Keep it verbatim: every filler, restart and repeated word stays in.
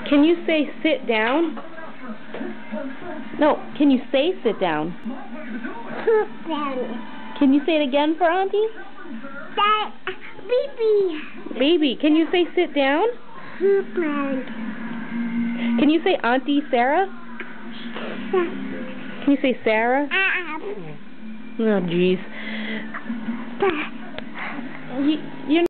Can you say sit down? No, can you say sit down? Sit down. Can you say it again for Auntie? That, baby. Baby, can you say sit down? Sit down. Can you say Auntie Sarah? Can you say Sarah? Uh, Oh, jeez. You, you're